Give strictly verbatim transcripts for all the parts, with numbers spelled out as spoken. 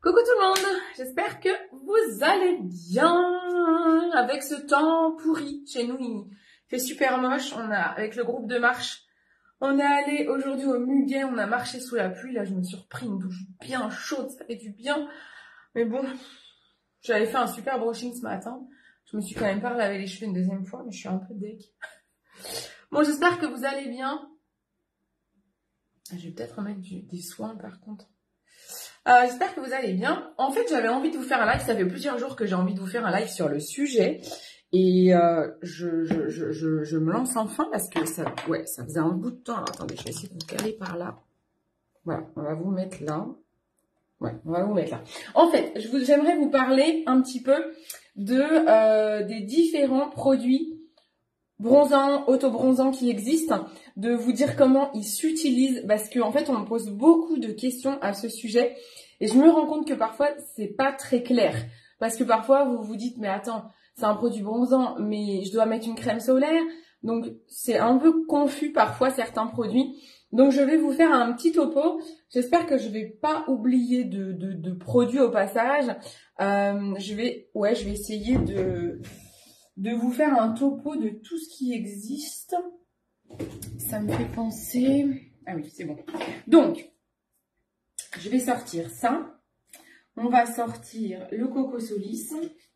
Coucou tout le monde, j'espère que vous allez bien avec ce temps pourri. Chez nous, il fait super moche. On a, avec le groupe de marche, on est allé aujourd'hui au Muguet, on a marché sous la pluie. Là, je me suis repris une douche bien chaude, ça fait du bien. Mais bon, j'avais fait un super brushing ce matin. Je me suis quand même pas lavé les cheveux une deuxième fois, mais je suis un peu deg. Bon, j'espère que vous allez bien. Je vais peut-être remettre du, des soins par contre. Euh, j'espère que vous allez bien. En fait, j'avais envie de vous faire un live. Ça fait plusieurs jours que j'ai envie de vous faire un live sur le sujet. Et euh, je, je, je, je, je me lance enfin parce que ça, ouais, ça faisait un bout de temps. Alors, attendez, je vais essayer de vous caler par là. Voilà, on va vous mettre là. Ouais, on va vous mettre là. En fait, je vous, j'aimerais vous parler un petit peu de euh, des différents produits bronzants, auto-bronzants qui existent, de vous dire comment ils s'utilisent, parce qu'en fait, on me pose beaucoup de questions à ce sujet, et je me rends compte que parfois, c'est pas très clair, parce que parfois, vous vous dites, mais attends, c'est un produit bronzant, mais je dois mettre une crème solaire, donc c'est un peu confus parfois, certains produits. Donc, je vais vous faire un petit topo. J'espère que je vais pas oublier de, de, de produits au passage. Euh, je vais, ouais, je vais essayer de... de vous faire un topo de tout ce qui existe. Ça me fait penser... Ah oui, c'est bon. Donc, je vais sortir ça. On va sortir le Coco Solis.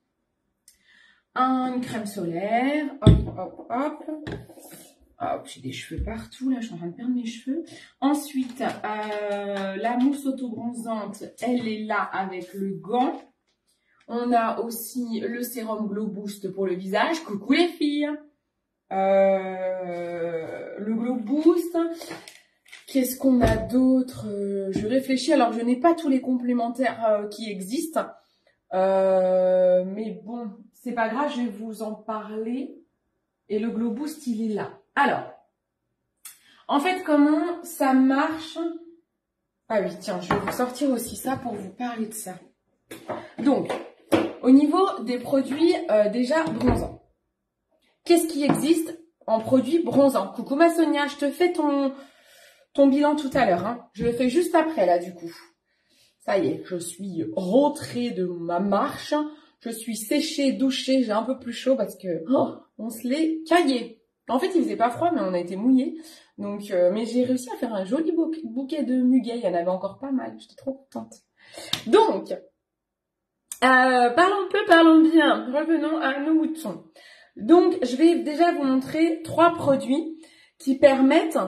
Une crème solaire. Hop, hop, hop. Hop, j'ai des cheveux partout. Là, je suis en train de perdre mes cheveux. Ensuite, euh, la mousse auto-bronzante, elle est là avec le gant. On a aussi le sérum Glow Boost pour le visage. Coucou les filles. Euh, le Glow Boost. Qu'est-ce qu'on a d'autre? Je réfléchis. Alors, je n'ai pas tous les complémentaires euh, qui existent. Euh, mais bon, c'est pas grave. Je vais vous en parler. Et le Glow Boost, il est là. Alors, en fait, comment ça marche? Ah oui, tiens, je vais vous sortir aussi ça pour vous parler de ça. Donc, au niveau des produits euh, déjà bronzants, qu'est-ce qui existe en produits bronzants? Coucou ma Sonia, je te fais ton, ton bilan tout à l'heure. Hein. Je le fais juste après là du coup. Ça y est, je suis rentrée de ma marche. Je suis séchée, douchée, j'ai un peu plus chaud parce que oh, on se l'est caillé. En fait, il faisait pas froid, mais on a été mouillés. Donc, euh, mais j'ai réussi à faire un joli bouquet de muguet. Il y en avait encore pas mal. J'étais trop contente. Donc, Euh, parlons peu, parlons bien. Revenons à nos moutons. Donc, je vais déjà vous montrer trois produits qui permettent,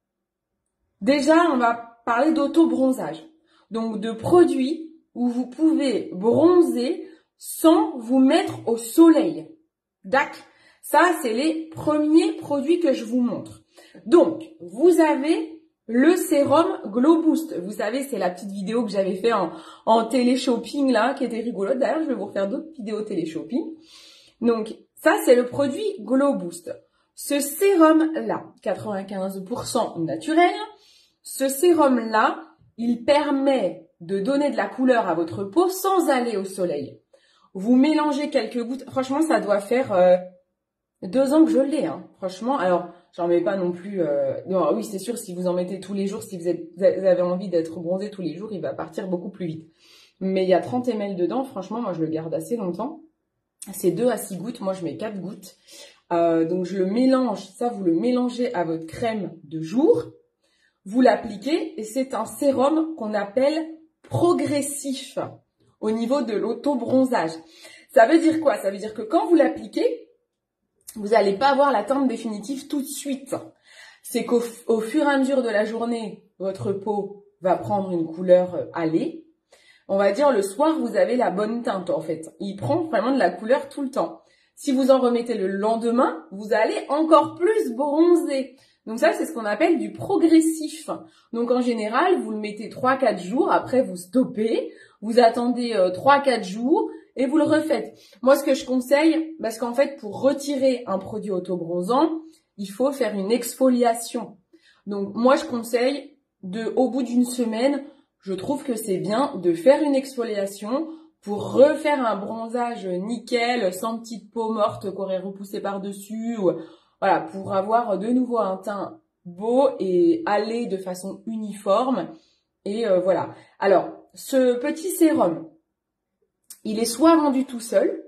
déjà, on va parler d'auto-bronzage. Donc, de produits où vous pouvez bronzer sans vous mettre au soleil. D'accord? Ça, c'est les premiers produits que je vous montre. Donc, vous avez le sérum Glow Boost. Vous savez, c'est la petite vidéo que j'avais fait en, en télé-shopping là, qui était rigolote. D'ailleurs, je vais vous refaire d'autres vidéos télé-shopping. Donc, ça, c'est le produit Glow Boost. Ce sérum-là, quatre-vingt-quinze pour cent naturel, ce sérum-là, il permet de donner de la couleur à votre peau sans aller au soleil. Vous mélangez quelques gouttes. Franchement, ça doit faire euh, deux ans que je l'ai. Hein. Franchement, alors... J'en mets pas non plus... Euh... Non, oui, c'est sûr, si vous en mettez tous les jours, si vous, êtes, vous avez envie d'être bronzé tous les jours, il va partir beaucoup plus vite. Mais il y a trente millilitres dedans. Franchement, moi, je le garde assez longtemps. C'est deux à six gouttes. Moi, je mets quatre gouttes. Euh, donc, je le mélange. Ça, vous le mélangez à votre crème de jour. Vous l'appliquez et c'est un sérum qu'on appelle progressif au niveau de l'auto-bronzage. Ça veut dire quoi? Ça veut dire que quand vous l'appliquez, vous n'allez pas avoir la teinte définitive tout de suite. C'est qu'au au fur et à mesure de la journée, votre peau va prendre une couleur allée. On va dire le soir, vous avez la bonne teinte en fait. Il prend vraiment de la couleur tout le temps. Si vous en remettez le lendemain, vous allez encore plus bronzer. Donc ça, c'est ce qu'on appelle du progressif. Donc en général, vous le mettez trois à quatre jours, après vous stoppez, vous attendez euh, trois à quatre jours, et vous le refaites. Moi, ce que je conseille, parce qu'en fait, pour retirer un produit auto-bronzant, il faut faire une exfoliation. Donc, moi, je conseille, de, au bout d'une semaine, je trouve que c'est bien de faire une exfoliation pour refaire un bronzage nickel, sans petite peau morte qu'on aurait repoussé par-dessus. Ou, voilà, pour avoir de nouveau un teint beau et aller de façon uniforme. Et euh, voilà. Alors, ce petit sérum, il est soit vendu tout seul,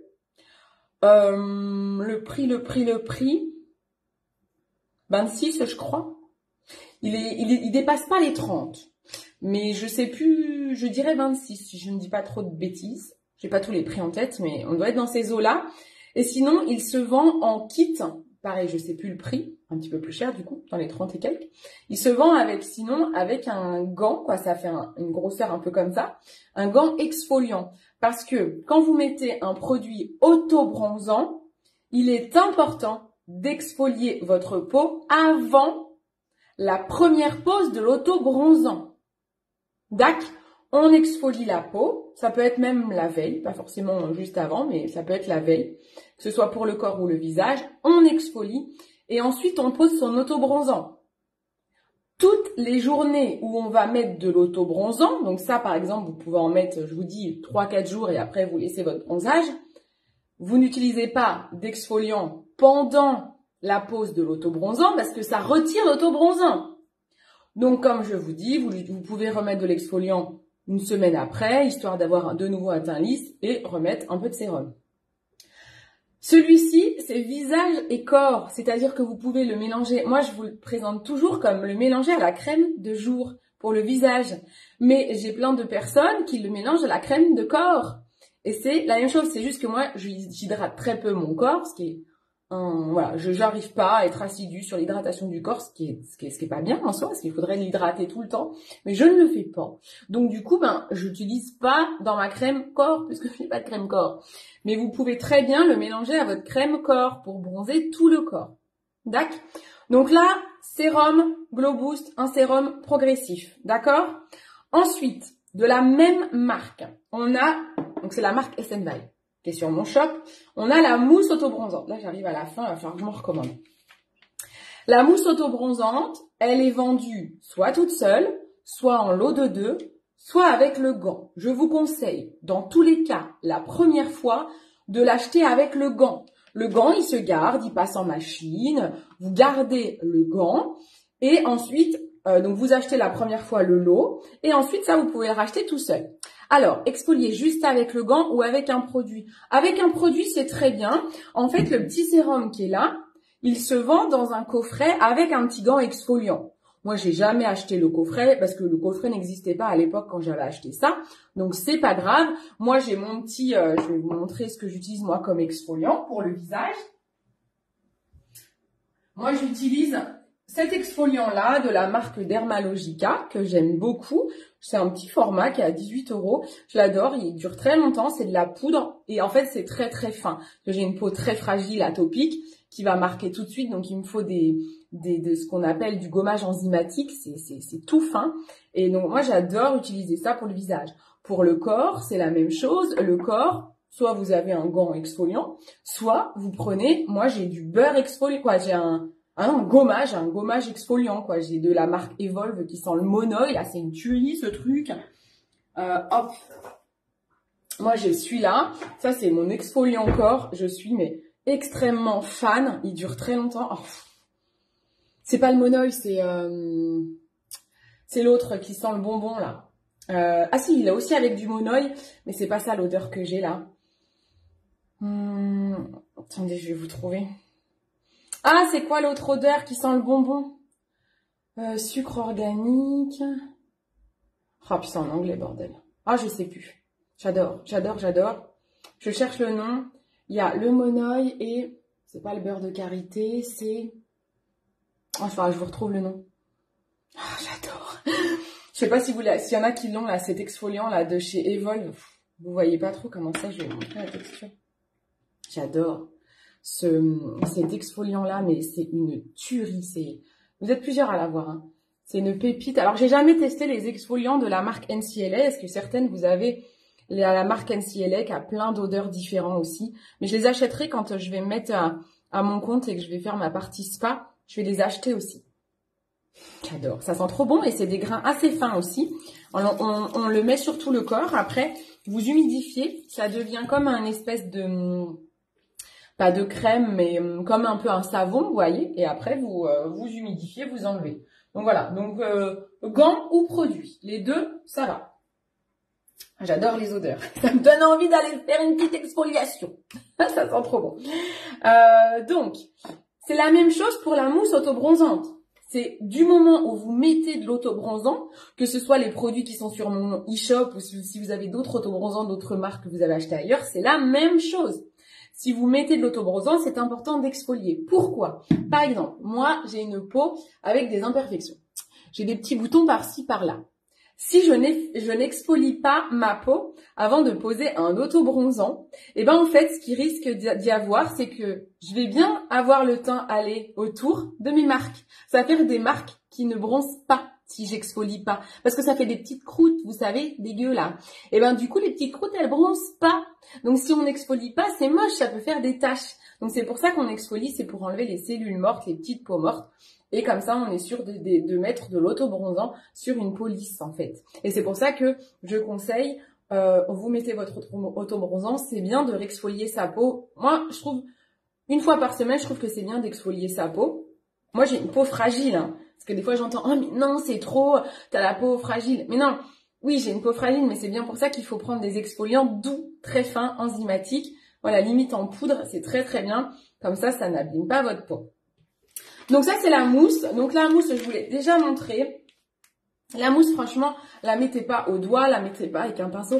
euh, le prix, le prix, le prix, vingt-six je crois. Il est, il est, il dépasse pas les trente. Mais je sais plus, je dirais vingt-six si je ne dis pas trop de bêtises. J'ai pas tous les prix en tête, mais on doit être dans ces eaux-là. Et sinon, il se vend en kit. Pareil, je sais plus le prix, un petit peu plus cher du coup, dans les trente et quelques. Il se vend avec, sinon, avec un gant, quoi, ça fait un, une grosseur un peu comme ça, un gant exfoliant. Parce que quand vous mettez un produit auto-bronzant, il est important d'exfolier votre peau avant la première pose de l'auto-bronzant. Dac, on exfolie la peau, ça peut être même la veille, pas forcément juste avant, mais ça peut être la veille, que ce soit pour le corps ou le visage, on exfolie et ensuite on pose son auto-bronzant. Toutes les journées où on va mettre de l'auto-bronzant, donc ça par exemple vous pouvez en mettre, je vous dis, trois quatre jours et après vous laissez votre bronzage, vous n'utilisez pas d'exfoliant pendant la pose de l'auto-bronzant parce que ça retire l'auto-bronzant. Donc, comme je vous dis, vous, vous pouvez remettre de l'exfoliant une semaine après, histoire d'avoir de nouveau un teint lisse et remettre un peu de sérum. Celui-ci, c'est visage et corps, c'est-à-dire que vous pouvez le mélanger. Moi, je vous le présente toujours comme le mélanger à la crème de jour pour le visage. Mais j'ai plein de personnes qui le mélangent à la crème de corps. Et c'est la même chose, c'est juste que moi, j'hydrate très peu mon corps, ce qui est... Hum, voilà, je n'arrive pas à être assidue sur l'hydratation du corps, ce qui est ce qui est, ce qui est pas bien en soi, parce qu'il faudrait l'hydrater tout le temps, mais je ne le fais pas. Donc du coup, ben, j'utilise pas dans ma crème corps, puisque je n'ai pas de crème corps. Mais vous pouvez très bien le mélanger à votre crème corps pour bronzer tout le corps. D'accord? Donc là, sérum Glow Boost, un sérum progressif, d'accord? Ensuite, de la même marque, on a, donc c'est la marque S and By. Qui est sur mon shop, on a la mousse auto-bronzante. Là, j'arrive à la fin, il va falloir que je m'en recommande. La mousse auto-bronzante, elle est vendue soit toute seule, soit en lot de deux, soit avec le gant. Je vous conseille, dans tous les cas, la première fois, de l'acheter avec le gant. Le gant, il se garde, il passe en machine, vous gardez le gant, et ensuite, euh, donc vous achetez la première fois le lot, et ensuite, ça, vous pouvez le racheter tout seul. Alors, exfolier juste avec le gant ou avec un produit. Avec un produit, c'est très bien. En fait, le petit sérum qui est là, il se vend dans un coffret avec un petit gant exfoliant. Moi, j'ai jamais acheté le coffret parce que le coffret n'existait pas à l'époque quand j'avais acheté ça. Donc, c'est pas grave. Moi, j'ai mon petit... Euh, je vais vous montrer ce que j'utilise moi comme exfoliant pour le visage. Moi, j'utilise... cet exfoliant-là de la marque Dermalogica que j'aime beaucoup, c'est un petit format qui est à dix-huit euros. Je l'adore, il dure très longtemps, c'est de la poudre et en fait c'est très très fin. J'ai une peau très fragile, atopique, qui va marquer tout de suite, donc il me faut des, des de ce qu'on appelle du gommage enzymatique, c'est tout fin. Et donc moi j'adore utiliser ça pour le visage. Pour le corps, c'est la même chose. Le corps, soit vous avez un gant exfoliant, soit vous prenez, moi j'ai du beurre exfoliant, quoi, j'ai un... un gommage, un gommage exfoliant, quoi. J'ai de la marque Evolve qui sent le monoï. Là, c'est une tuerie, ce truc. Euh, hop. Moi, j'ai celui-là. Ça, c'est mon exfoliant corps. Je suis, mais, extrêmement fan. Il dure très longtemps. Oh. C'est pas le monoï, c'est euh, c'est l'autre qui sent le bonbon, là. Euh, ah si, il est aussi avec du monoï, mais c'est pas ça l'odeur que j'ai, là. Hum, attendez, je vais vous trouver. Ah, c'est quoi l'autre odeur qui sent le bonbon? euh, Sucre organique. Ah, puis c'est en anglais, bordel. Ah, je sais plus. J'adore, j'adore, j'adore. Je cherche le nom. Il y a le monoï et... c'est pas le beurre de karité, c'est... Oh, je, je vous retrouve le nom. Ah, j'adore. Je sais pas si vous s'il y en a qui l'ont, là, cet exfoliant, là, de chez Evolve. Vous voyez pas trop comment ça, je vais vous montrer la texture. J'adore. Ce, cet exfoliant-là, mais c'est une tuerie. C'est, vous êtes plusieurs à l'avoir. Hein. C'est une pépite. Alors, j'ai jamais testé les exfoliants de la marque N C L A. Est-ce que certaines, vous avez la, la marque N C L A qui a plein d'odeurs différentes aussi. Mais je les achèterai quand je vais me mettre à, à mon compte et que je vais faire ma partie spa. Je vais les acheter aussi. J'adore. Ça sent trop bon et c'est des grains assez fins aussi. On, on, on le met sur tout le corps. Après, vous humidifiez. Ça devient comme un espèce de... pas de crème, mais comme un peu un savon, vous voyez. Et après, vous euh, vous humidifiez, vous enlevez. Donc voilà. Donc, euh, gants ou produits. Les deux, ça va. J'adore les odeurs. Ça me donne envie d'aller faire une petite exfoliation. Ça sent trop bon. Euh, donc, c'est la même chose pour la mousse autobronzante. C'est du moment où vous mettez de l'autobronzant, que ce soit les produits qui sont sur mon e-shop ou si vous avez d'autres autobronzants, d'autres marques que vous avez achetées ailleurs, c'est la même chose. Si vous mettez de l'autobronzant, c'est important d'exfolier. Pourquoi? Par exemple, moi, j'ai une peau avec des imperfections. J'ai des petits boutons par-ci, par-là. Si je n'exfolie pas ma peau avant de poser un autobronzant, et ben en fait, ce qui risque d'y avoir, c'est que je vais bien avoir le teint aller autour de mes marques. Ça va faire des marques qui ne bronzent pas si j'exfolie pas, parce que ça fait des petites croûtes, vous savez, dégueu là. Et ben du coup, les petites croûtes, elles bronzent pas. Donc si on n'exfolie pas, c'est moche, ça peut faire des taches. Donc c'est pour ça qu'on exfolie, c'est pour enlever les cellules mortes, les petites peaux mortes. Et comme ça, on est sûr de, de, de mettre de l'autobronzant sur une peau lisse, en fait. Et c'est pour ça que je conseille, euh, vous mettez votre autobronzant, c'est bien de réexfolier sa peau. Moi, je trouve, une fois par semaine, je trouve que c'est bien d'exfolier sa peau. Moi, j'ai une peau fragile, hein, parce que des fois, j'entends « Oh, mais non, c'est trop, t'as la peau fragile. » Mais non, oui, j'ai une peau fragile, mais c'est bien pour ça qu'il faut prendre des exfoliants doux, très fins, enzymatiques. Voilà, limite en poudre, c'est très très bien. Comme ça, ça n'abîme pas votre peau. Donc ça, c'est la mousse. Donc la mousse, je vous l'ai déjà montré. La mousse, franchement, la mettez pas au doigt, la mettez pas avec un pinceau.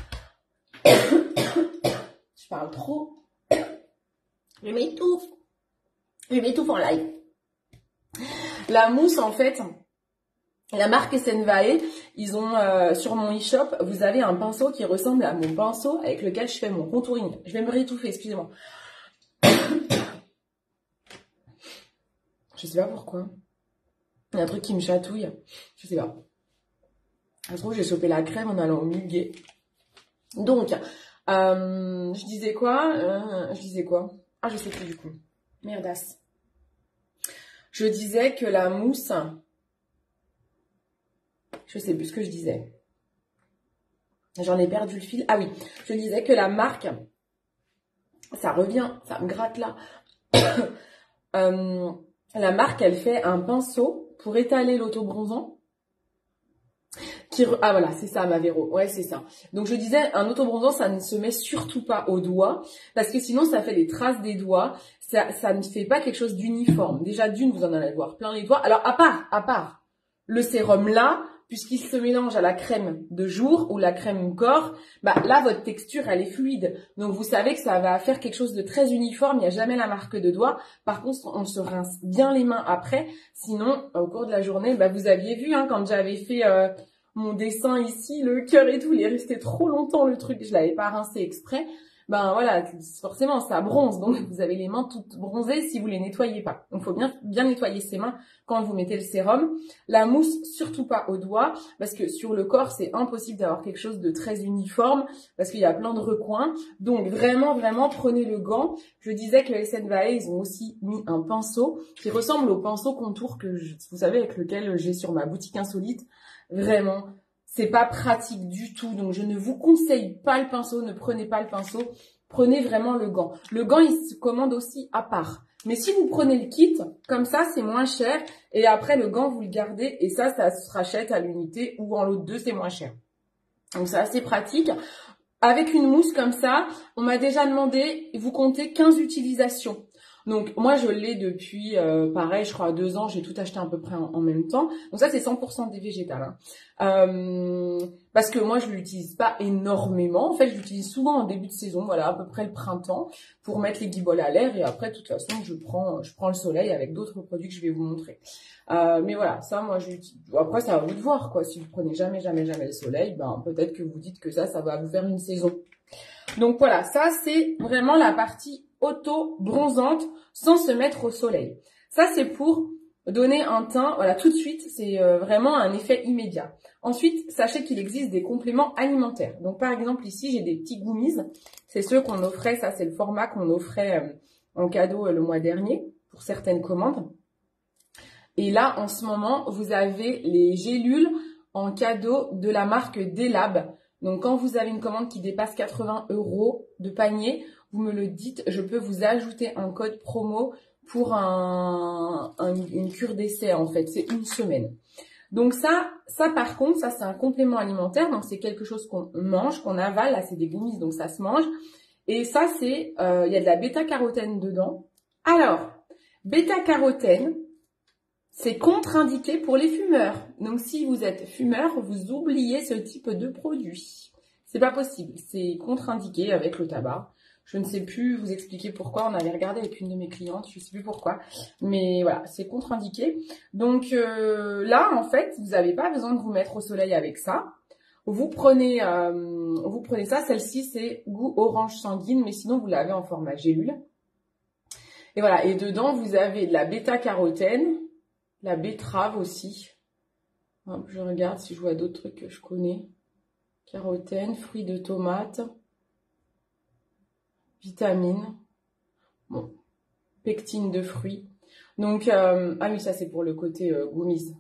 Je parle trop. Je m'étouffe. Je m'étouffe en live. La mousse, en fait, la marque Essenvae, ils ont euh, sur mon e-shop, vous avez un pinceau qui ressemble à mon pinceau avec lequel je fais mon contouring. Je vais me réétouffer, excusez-moi. Je sais pas pourquoi. Il y a un truc qui me chatouille. Je sais pas. Je trouve que j'ai chopé la crème en allant au muguet. Donc, euh, je disais quoi euh, Je disais quoi Ah, je sais plus du coup. Merdasse. Je disais que la mousse... Je sais plus ce que je disais. J'en ai perdu le fil. Ah oui, je disais que la marque... Ça revient, ça me gratte là. euh, la marque, elle fait un pinceau pour étaler l'autobronzant. Qui re... Ah voilà, c'est ça ma Véro, ouais c'est ça. Donc je disais, un autobronzant, ça ne se met surtout pas au doigt, parce que sinon ça fait des traces des doigts, ça, ça ne fait pas quelque chose d'uniforme. Déjà d'une, vous en allez voir plein les doigts. Alors à part, à part le sérum là, puisqu'il se mélange à la crème de jour ou la crème corps, bah là votre texture elle est fluide. Donc vous savez que ça va faire quelque chose de très uniforme, il n'y a jamais la marque de doigt. Par contre, on se rince bien les mains après, sinon au cours de la journée, bah vous aviez vu hein, quand j'avais fait... Euh, mon dessin ici, le cœur et tout, il est resté trop longtemps le truc, je l'avais pas rincé exprès. Ben voilà, forcément ça bronze, donc vous avez les mains toutes bronzées si vous les nettoyez pas. Donc il faut bien bien nettoyer ses mains quand vous mettez le sérum. La mousse, surtout pas au doigt, parce que sur le corps c'est impossible d'avoir quelque chose de très uniforme, parce qu'il y a plein de recoins. Donc vraiment, vraiment, prenez le gant. Je disais que Essenvae, ils ont aussi mis un pinceau qui ressemble au pinceau contour que je, vous savez avec lequel j'ai sur ma boutique insolite. Vraiment, c'est pas pratique du tout. Donc, je ne vous conseille pas le pinceau. Ne prenez pas le pinceau. Prenez vraiment le gant. Le gant, il se commande aussi à part. Mais si vous prenez le kit, comme ça, c'est moins cher. Et après, le gant, vous le gardez. Et ça, ça se rachète à l'unité ou en lot de deux, c'est moins cher. Donc, c'est assez pratique. Avec une mousse comme ça, on m'a déjà demandé, vous comptez quinze utilisations. Donc, moi, je l'ai depuis, euh, pareil, je crois, deux ans. J'ai tout acheté à peu près en, en même temps. Donc, ça, c'est cent pour cent des végétales. Hein. Euh, parce que moi, je ne l'utilise pas énormément. En fait, je l'utilise souvent en début de saison, voilà, à peu près le printemps, pour mettre les guiboles à l'air. Et après, de toute façon, je prends, je prends le soleil avec d'autres produits que je vais vous montrer. Euh, mais voilà, ça, moi, je l'utilise. Après, ça va vous de voir, quoi. Si vous prenez jamais, jamais, jamais le soleil, ben, peut-être que vous dites que ça, ça va vous faire une saison. Donc, voilà, ça, c'est vraiment la partie auto-bronzante sans se mettre au soleil. Ça, c'est pour donner un teint, voilà, tout de suite, c'est euh, vraiment un effet immédiat. Ensuite, sachez qu'il existe des compléments alimentaires. Donc, par exemple, ici, j'ai des petits gummies. C'est ceux qu'on offrait, ça, c'est le format qu'on offrait euh, en cadeau euh, le mois dernier pour certaines commandes. Et là, en ce moment, vous avez les gélules en cadeau de la marque Delab. Donc, quand vous avez une commande qui dépasse quatre-vingts euros de panier, vous me le dites, je peux vous ajouter un code promo pour un, un, une cure d'essai, en fait. C'est une semaine. Donc ça, ça par contre, ça c'est un complément alimentaire, donc c'est quelque chose qu'on mange, qu'on avale, là c'est des gummies, donc ça se mange. Et ça c'est, euh, il y a de la bêta-carotène dedans. Alors, bêta-carotène, c'est contre-indiqué pour les fumeurs. Donc si vous êtes fumeur, vous oubliez ce type de produit. C'est pas possible, c'est contre-indiqué avec le tabac. Je ne sais plus vous expliquer pourquoi, on avait regardé avec une de mes clientes, je ne sais plus pourquoi, mais voilà, c'est contre-indiqué. Donc euh, là, en fait, vous n'avez pas besoin de vous mettre au soleil avec ça. Vous prenez, euh, vous prenez ça, celle-ci c'est goût orange sanguine, mais sinon vous l'avez en format gélule. Et voilà, et dedans vous avez de la bêta-carotène, la betterave aussi. Hop, je regarde si je vois d'autres trucs que je connais. Carotène, fruits de tomate. Vitamines, bon, pectine de fruits. Donc, euh, ah oui, ça c'est pour le côté euh, gummies.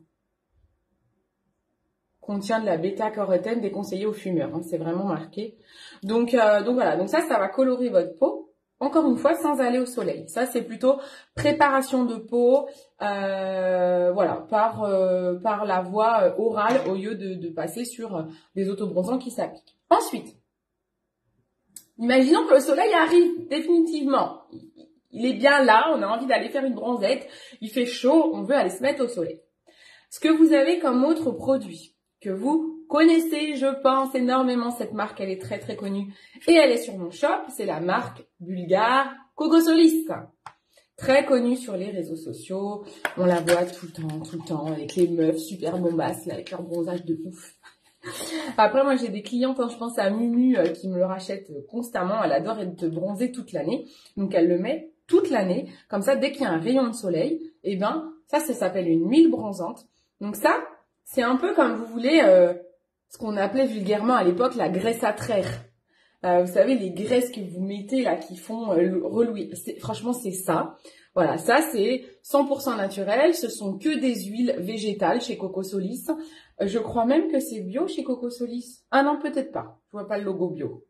Contient de la bêta-carotène déconseillée aux fumeurs, hein, c'est vraiment marqué. Donc, euh, donc voilà, donc ça, ça va colorer votre peau, encore une fois, sans aller au soleil. Ça, c'est plutôt préparation de peau, euh, voilà, par, euh, par la voie orale au lieu de, de passer sur des autobronzants qui s'appliquent. Ensuite, imaginons que le soleil arrive définitivement. Il est bien là, on a envie d'aller faire une bronzette, il fait chaud, on veut aller se mettre au soleil. Ce que vous avez comme autre produit, que vous connaissez, je pense, énormément, cette marque, elle est très très connue, et elle est sur mon shop, c'est la marque bulgare Cocosolis. Très connue sur les réseaux sociaux, on la voit tout le temps, tout le temps, avec les meufs super bombasses, là, avec leur bronzage de ouf. Après, moi, j'ai des clientes, hein, je pense à Mumu, euh, qui me le rachète constamment. Elle adore être bronzée toute l'année. Donc, elle le met toute l'année. Comme ça, dès qu'il y a un rayon de soleil, eh ben, ça, ça s'appelle une huile bronzante. Donc ça, c'est un peu comme vous voulez, euh, ce qu'on appelait vulgairement à l'époque la graisse à traire. Euh, vous savez, les graisses que vous mettez là, qui font euh, relouer. Franchement, c'est ça. Voilà, ça c'est cent pour cent naturel, ce sont que des huiles végétales chez Cocosolis. Je crois même que c'est bio chez Cocosolis. Ah non, peut-être pas, je vois pas le logo bio.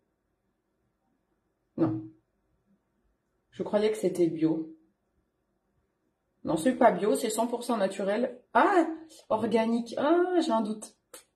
Non. Je croyais que c'était bio. Non, c'est pas bio, c'est cent pour cent naturel. Ah, organique, ah, j'ai un doute.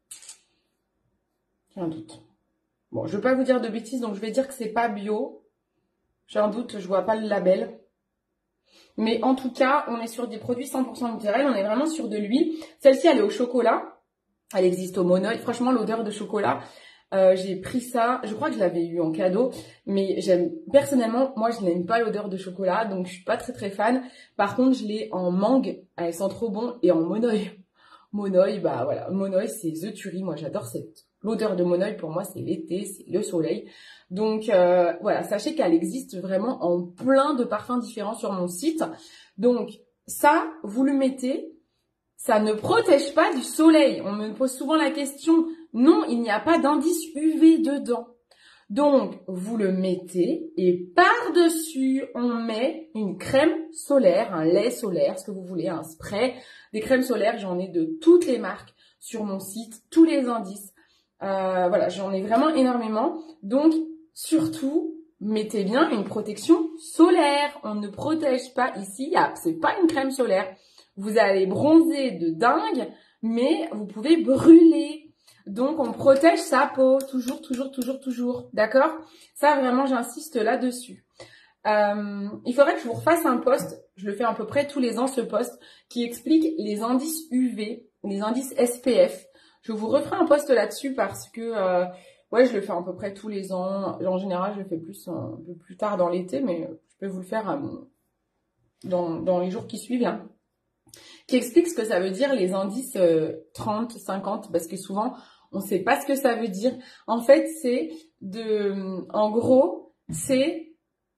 J'ai un doute. Bon, je veux pas vous dire de bêtises, donc je vais dire que c'est pas bio. J'ai un doute, je vois pas le label. Mais en tout cas, on est sur des produits cent pour cent naturels, on est vraiment sur de l'huile. Celle-ci, elle est au chocolat. Elle existe au monoï. Franchement, l'odeur de chocolat, euh, j'ai pris ça. Je crois que je l'avais eu en cadeau. Mais j'aime, personnellement, moi, je n'aime pas l'odeur de chocolat. Donc, je suis pas très très fan. Par contre, je l'ai en mangue. Elle sent trop bon. Et en monoï. Monoï, bah voilà. Monoï, c'est the tuerie. Moi, j'adore cette l'odeur de monoï. Pour moi, c'est l'été, c'est le soleil. Donc, euh, voilà. Sachez qu'elle existe vraiment en plein de parfums différents sur mon site. Donc, ça, vous le mettez. Ça ne protège pas du soleil. On me pose souvent la question, non, il n'y a pas d'indice U V dedans. Donc, vous le mettez et par-dessus, on met une crème solaire, un lait solaire, ce que vous voulez, un spray. Des crèmes solaires, j'en ai de toutes les marques sur mon site, tous les indices. Euh, voilà, j'en ai vraiment énormément. Donc, surtout, mettez bien une protection solaire. On ne protège pas ici, c'est pas une crème solaire. Vous allez bronzer de dingue, mais vous pouvez brûler. Donc, on protège sa peau. Toujours, toujours, toujours, toujours. D'accord? Ça, vraiment, j'insiste là-dessus. Euh, il faudrait que je vous refasse un post. Je le fais à peu près tous les ans, ce post, qui explique les indices U V, les indices S P F. Je vous referai un post là-dessus parce que, euh, ouais, je le fais à peu près tous les ans. En général, je le fais plus un peu plus tard dans l'été, mais je peux vous le faire euh, dans, dans les jours qui suivent, là. Qui explique ce que ça veut dire les indices euh, trente, cinquante, parce que souvent, on ne sait pas ce que ça veut dire. En fait, c'est de... En gros, c'est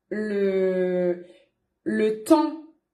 le, le temps...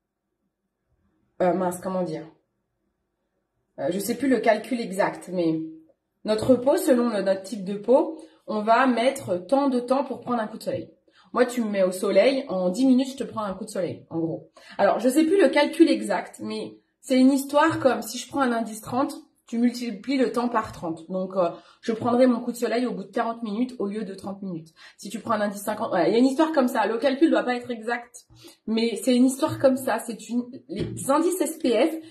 Euh, mince, comment dire euh, Je ne sais plus le calcul exact, mais notre peau, selon le, notre type de peau, on va mettre tant de temps pour prendre un coup de soleil. Moi, tu me mets au soleil, en dix minutes, je te prends un coup de soleil, en gros. Alors, je ne sais plus le calcul exact, mais... C'est une histoire comme si je prends un indice trente, tu multiplies le temps par trente. Donc, euh, je prendrai mon coup de soleil au bout de quarante minutes au lieu de trente minutes. Si tu prends un indice cinquante, voilà, il y a une histoire comme ça. Le calcul ne doit pas être exact, mais c'est une histoire comme ça. C'est une, les indices S P F,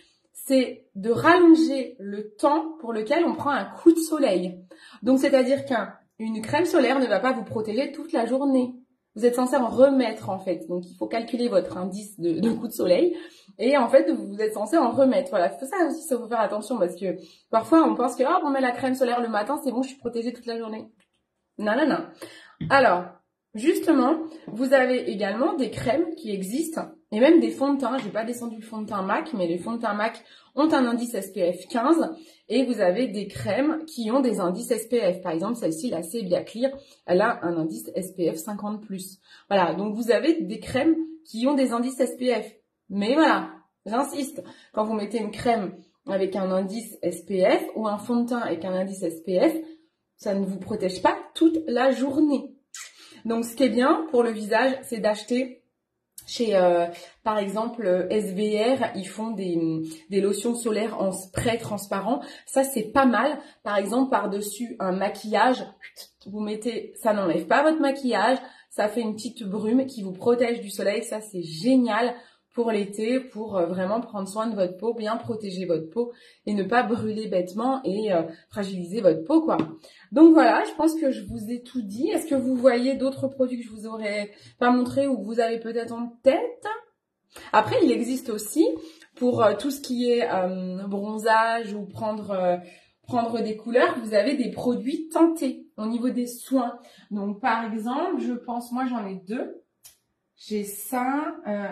c'est de rallonger le temps pour lequel on prend un coup de soleil. Donc, c'est-à-dire qu'une crème solaire ne va pas vous protéger toute la journée. Vous êtes censé en remettre, en fait. Donc, il faut calculer votre indice de, de coup de soleil. Et en fait, vous êtes censé en remettre. Voilà, c'est ça aussi, ça faut faire attention parce que parfois, on pense que, oh, on met la crème solaire le matin, c'est bon, je suis protégée toute la journée. Non, non, non. Alors, justement, vous avez également des crèmes qui existent et même des fonds de teint. J'ai pas descendu le fond de teint MAC, mais les fonds de teint MAC ont un indice S P F quinze et vous avez des crèmes qui ont des indices S P F. Par exemple, celle-ci, la Sebia Clear, elle a un indice S P F cinquante plus. Voilà, donc vous avez des crèmes qui ont des indices S P F. Mais voilà, j'insiste, quand vous mettez une crème avec un indice S P F ou un fond de teint avec un indice S P F, ça ne vous protège pas toute la journée. Donc, ce qui est bien pour le visage, c'est d'acheter chez, euh, par exemple, S V R, ils font des, des lotions solaires en spray transparent. Ça, c'est pas mal. Par exemple, par-dessus un maquillage, vous mettez, ça n'enlève pas votre maquillage, ça fait une petite brume qui vous protège du soleil. Ça, c'est génial pour l'été, pour vraiment prendre soin de votre peau, bien protéger votre peau et ne pas brûler bêtement et euh, fragiliser votre peau, quoi. Donc voilà, je pense que je vous ai tout dit. Est-ce que vous voyez d'autres produits que je vous aurais pas montré ou que vous avez peut-être en tête? Après, il existe aussi pour euh, tout ce qui est euh, bronzage ou prendre euh, prendre des couleurs, vous avez des produits teintés au niveau des soins. Donc par exemple, je pense, moi j'en ai deux. J'ai ça. Euh...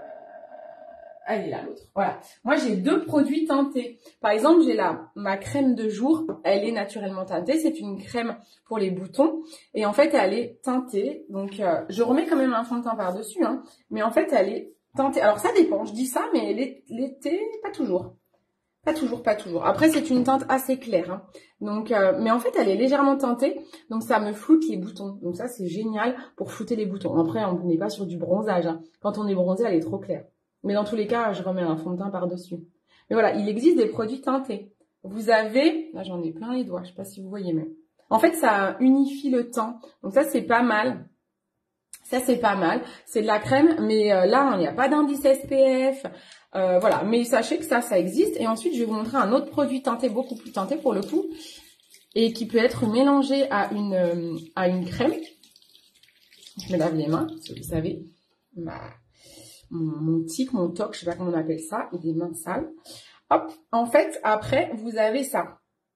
Elle est là, l'autre. Voilà. Moi, j'ai deux produits teintés. Par exemple, j'ai là ma crème de jour. Elle est naturellement teintée. C'est une crème pour les boutons. Et en fait, elle est teintée. Donc, euh, je remets quand même un fond de teint par-dessus. Hein. Mais en fait, elle est teintée. Alors, ça dépend. Je dis ça, mais l'été, pas toujours. Pas toujours, pas toujours. Après, c'est une teinte assez claire. Hein. Donc, euh, mais en fait, elle est légèrement teintée. Donc, ça me floute les boutons. Donc, ça, c'est génial pour flouter les boutons. Après, on n'est pas sur du bronzage. Hein. Quand on est bronzé, elle est trop claire. Mais dans tous les cas, je remets un fond de teint par-dessus. Mais voilà, il existe des produits teintés. Vous avez, là j'en ai plein les doigts, je sais pas si vous voyez, mais en fait ça unifie le teint. Donc ça c'est pas mal. Ça c'est pas mal. C'est de la crème, mais euh, là il n'y a pas d'indice S P F. Euh, voilà, mais sachez que ça, ça existe. Et ensuite je vais vous montrer un autre produit teinté, beaucoup plus teinté pour le coup, et qui peut être mélangé à une euh, à une crème. Je me lave les mains, parce que vous savez. Bah, Mon, mon tic, mon toc, je sais pas comment on appelle ça, il est mains sales. Hop, en fait, après, vous avez ça.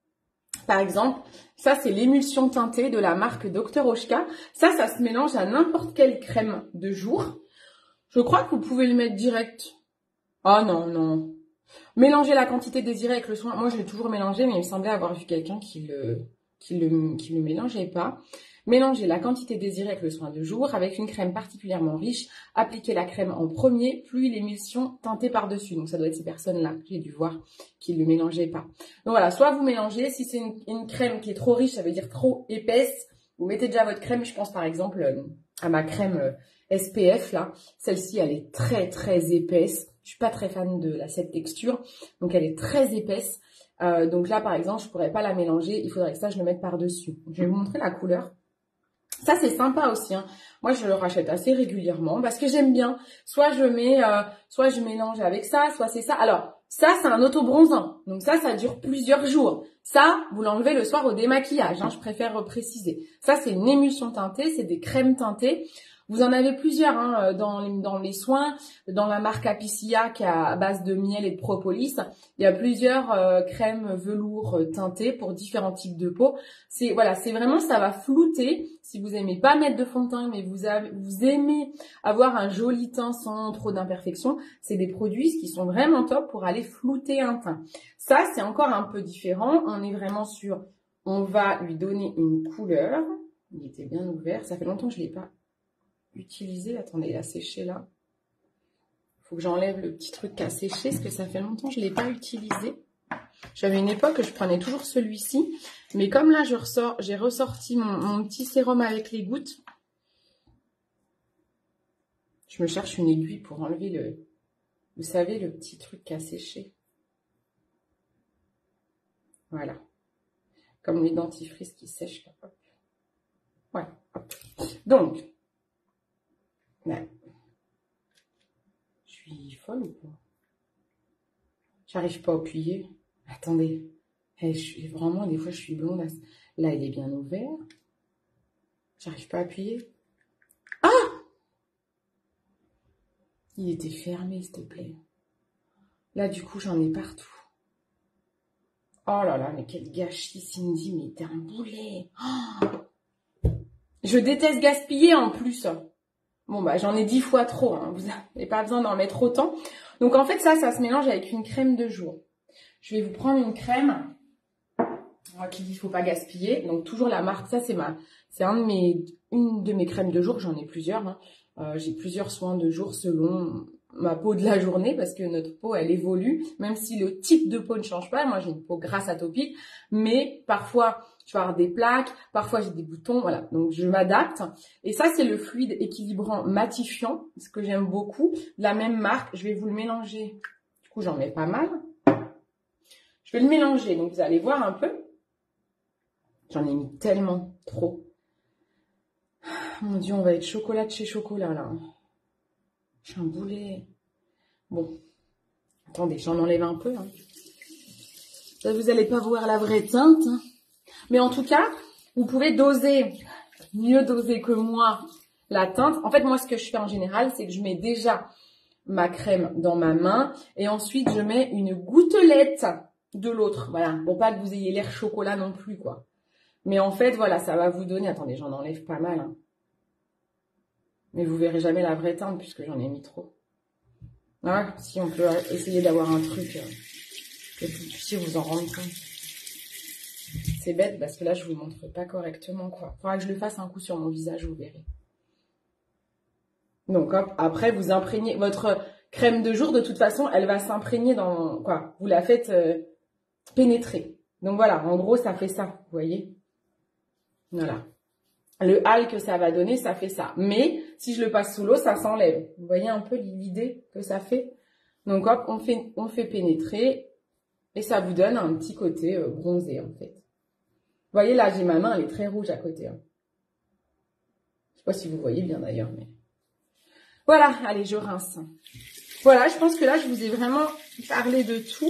Par exemple, ça, c'est l'émulsion teintée de la marque docteur Oshka. Ça, ça se mélange à n'importe quelle crème de jour. Je crois que vous pouvez le mettre direct. Ah non, non. Mélangez la quantité désirée avec le soin. Moi, je l'ai toujours mélangé, mais il me semblait avoir vu quelqu'un qui le, qui le, qui le mélangeait pas. Mélangez la quantité désirée avec le soin de jour avec une crème particulièrement riche. Appliquez la crème en premier, puis l'émulsion teintée par-dessus. Donc, ça doit être ces personnes-là que j'ai dû voir qui ne le mélangeaient pas. Donc, voilà, soit vous mélangez. Si c'est une, une crème qui est trop riche, ça veut dire trop épaisse, vous mettez déjà votre crème. Je pense par exemple euh, à ma crème euh, S P F, là. Celle-ci, elle est très, très épaisse. Je suis pas très fan de la, cette texture. Donc, elle est très épaisse. Euh, donc là, par exemple, je pourrais pas la mélanger. Il faudrait que ça, je le mette par-dessus. Je vais vous montrer la couleur. Ça, c'est sympa aussi. Hein. Moi, je le rachète assez régulièrement parce que j'aime bien. Soit je mets, euh, soit je mélange avec ça, soit c'est ça. Alors, ça, c'est un auto-bronzant. Donc ça, ça dure plusieurs jours. Ça, vous l'enlevez le soir au démaquillage. Hein, je préfère préciser. Ça, c'est une émulsion teintée. C'est des crèmes teintées. Vous en avez plusieurs hein, dans, les, dans les soins, dans la marque Apicea qui est à base de miel et de propolis. Il y a plusieurs euh, crèmes velours teintées pour différents types de peau. C'est voilà, c'est vraiment ça va flouter. Si vous aimez pas mettre de fond de teint, mais vous avez, vous aimez avoir un joli teint sans trop d'imperfections, c'est des produits qui sont vraiment top pour aller flouter un teint. Ça, c'est encore un peu différent. On est vraiment sur, on va lui donner une couleur. Il était bien ouvert. Ça fait longtemps que je l'ai pas utilisé. Attendez, il a séché là. Il faut que j'enlève le petit truc qui a séché parce que ça fait longtemps que je ne l'ai pas utilisé. J'avais une époque, je prenais toujours celui-ci. Mais comme là, je ressors, j'ai ressorti mon, mon petit sérum avec les gouttes. Je me cherche une aiguille pour enlever le, vous savez, le petit truc qui a séché. Voilà. Comme les dentifrices qui sèchent là. Hop. Voilà. Hop. Donc, ben, je suis folle ou pas? J'arrive pas à appuyer. Attendez. Hey, je suis, vraiment, des fois, je suis blonde. Là, il est bien ouvert. J'arrive pas à appuyer. Ah! Il était fermé, s'il te plaît. Là, du coup, j'en ai partout. Oh là là, mais quel gâchis, Cindy. Mais t'es un boulet. Oh, je déteste gaspiller, en plus. Bon, bah, j'en ai dix fois trop. Hein. Vous n'avez pas besoin d'en mettre autant. Donc, en fait, ça, ça se mélange avec une crème de jour. Je vais vous prendre une crème qui dit qu'il ne faut pas gaspiller. Donc, toujours la marque. Ça, c'est ma, c'est un de mes, une de mes crèmes de jour. J'en ai plusieurs. Hein. Euh, j'ai plusieurs soins de jour selon ma peau de la journée parce que notre peau, elle évolue. Même si le type de peau ne change pas. Moi, j'ai une peau grasse atopique. Mais parfois, je vais avoir des plaques. Parfois, j'ai des boutons. Voilà. Donc, je m'adapte. Et ça, c'est le fluide équilibrant matifiant. Ce que j'aime beaucoup. De la même marque. Je vais vous le mélanger. Du coup, j'en mets pas mal. Je vais le mélanger. Donc, vous allez voir un peu. J'en ai mis tellement trop. Mon Dieu, on va être chocolat de chez chocolat, là. Je suis un boulet. Bon. Attendez, j'en enlève un peu. Hein. Là, vous n'allez pas voir la vraie teinte. Hein. Mais en tout cas, vous pouvez doser, mieux doser que moi, la teinte. En fait, moi, ce que je fais en général, c'est que je mets déjà ma crème dans ma main. Et ensuite, je mets une gouttelette de l'autre. Voilà, pour pas que vous ayez l'air chocolat non plus, quoi. Mais en fait, voilà, ça va vous donner... Attendez, j'en enlève pas mal. Hein. Mais vous verrez jamais la vraie teinte puisque j'en ai mis trop. Ah, si on peut essayer d'avoir un truc euh, que vous puissiez vous en rendre compte. C'est bête parce que là, je vous montre pas correctement, quoi. Faudra que je le fasse un coup sur mon visage, vous verrez. Donc, hop, après, vous imprégnez... Votre crème de jour, de toute façon, elle va s'imprégner dans... Quoi, vous la faites euh, pénétrer. Donc, voilà, en gros, ça fait ça, vous voyez. Voilà. Le hâle que ça va donner, ça fait ça. Mais si je le passe sous l'eau, ça s'enlève. Vous voyez un peu l'idée que ça fait? Donc hop, on fait, on fait pénétrer et ça vous donne un petit côté euh, bronzé en fait. Vous voyez là, j'ai ma main, elle est très rouge à côté. Hein. Je sais pas si vous voyez bien d'ailleurs. Mais... Voilà, allez, je rince. Voilà, je pense que là, je vous ai vraiment parlé de tout.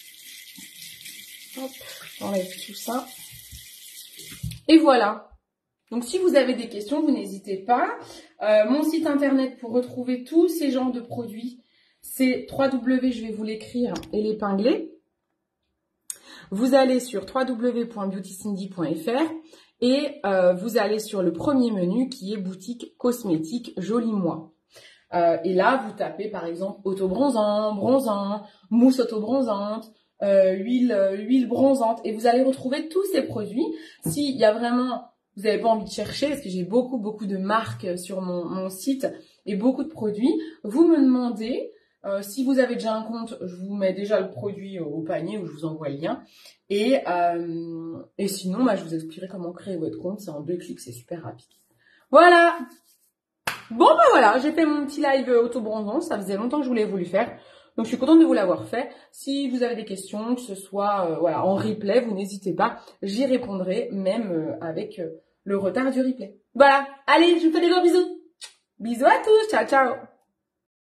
Hop, j'enlève tout ça. Et voilà. Donc, si vous avez des questions, vous n'hésitez pas. Euh, mon site internet pour retrouver tous ces genres de produits, c'est w w w, je vais vous l'écrire et l'épingler. Vous allez sur w w w point beauty cindy point f r et euh, vous allez sur le premier menu qui est boutique cosmétique Joli Moi. Euh, et là, vous tapez par exemple auto-bronzant, bronzant, mousse auto-bronzante, euh, huile, euh, huile bronzante et vous allez retrouver tous ces produits. S'il y a vraiment... Vous n'avez pas envie de chercher parce que j'ai beaucoup, beaucoup de marques sur mon, mon site et beaucoup de produits. Vous me demandez, euh, si vous avez déjà un compte, je vous mets déjà le produit au panier ou je vous envoie le lien. Et, euh, et sinon, bah, je vous expliquerai comment créer votre compte. C'est en deux clics, c'est super rapide. Voilà. Bon, bah voilà, j'ai fait mon petit live auto-bronzant. Ça faisait longtemps que je voulais vous le faire. Donc, je suis contente de vous l'avoir fait. Si vous avez des questions, que ce soit euh, voilà, en replay, vous n'hésitez pas. J'y répondrai, même euh, avec... Euh, le retard du replay. Voilà. Allez, je vous fais des gros bisous. Bisous à tous. Ciao, ciao.